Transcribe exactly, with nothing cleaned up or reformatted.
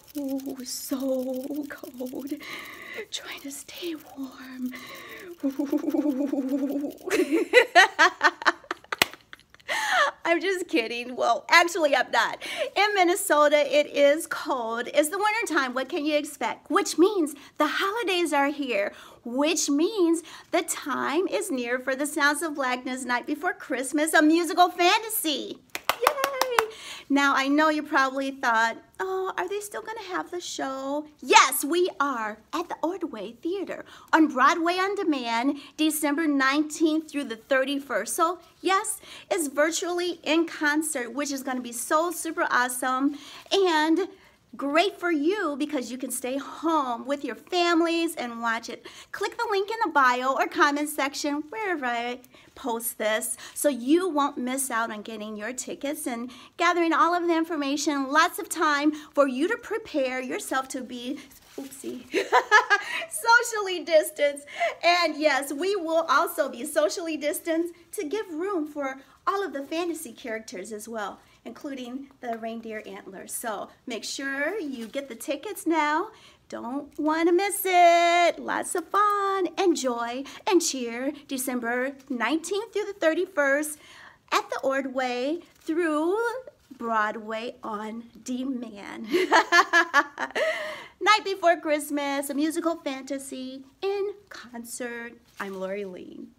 Oh, so cold. Trying to stay warm. I'm just kidding. Well, actually, I'm not. In Minnesota, it is cold. It's the winter time. What can you expect? Which means the holidays are here, which means the time is near for the Sounds of Blackness Night Before Christmas, a musical fantasy. Yay! Now, I know you probably thought, oh, are they still going to have the show? Yes, we are at the Ordway Theater on Broadway on Demand, December nineteenth through the thirty-first. So, yes, it's virtually in concert, which is going to be so super awesome and great for you because you can stay home with your families and watch it. Click the link in the bio or comment section wherever I post this so you won't miss out on getting your tickets and gathering all of the information. Lots of time for you to prepare yourself to be oopsie, socially distanced. And yes, we will also be socially distanced to give room for all of the fantasy characters as well, including the reindeer antlers. So make sure you get the tickets now. Don't want to miss it. Lots of fun, enjoy, and cheer December nineteenth through the thirty-first at the Ordway through Broadway on Demand. Night Before Christmas, a musical fantasy in concert. I'm Lori Lee.